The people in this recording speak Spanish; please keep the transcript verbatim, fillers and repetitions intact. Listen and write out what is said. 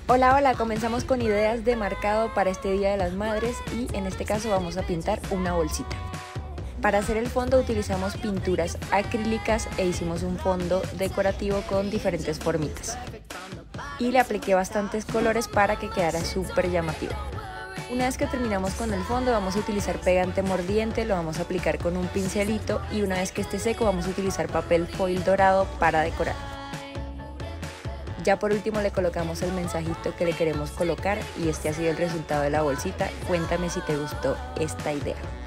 Hola, hola, comenzamos con ideas de marcado para este Día de las Madres y en este caso vamos a pintar una bolsita. Para hacer el fondo utilizamos pinturas acrílicas e hicimos un fondo decorativo con diferentes formitas. Y le apliqué bastantes colores para que quedara súper llamativo. Una vez que terminamos con el fondo vamos a utilizar pegante mordiente, lo vamos a aplicar con un pincelito y una vez que esté seco vamos a utilizar papel foil dorado para decorar. Ya por último le colocamos el mensajito que le queremos colocar y este ha sido el resultado de la bolsita. Cuéntame si te gustó esta idea.